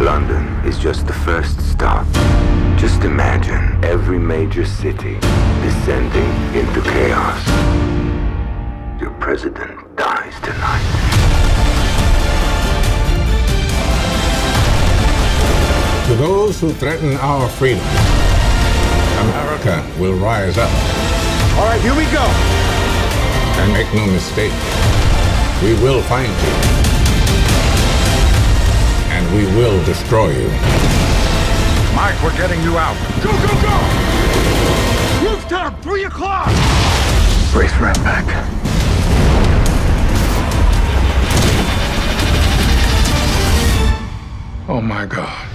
London is just the first stop. Just imagine every major city descending into chaos. Your president dies tonight. To those who threaten our freedom, America will rise up. All right, here we go. And make no mistake, we will find you. And we will destroy you. Mike, we're getting you out. Go, go, go! Rooftop, 3 o'clock! Brace right back. Oh my God.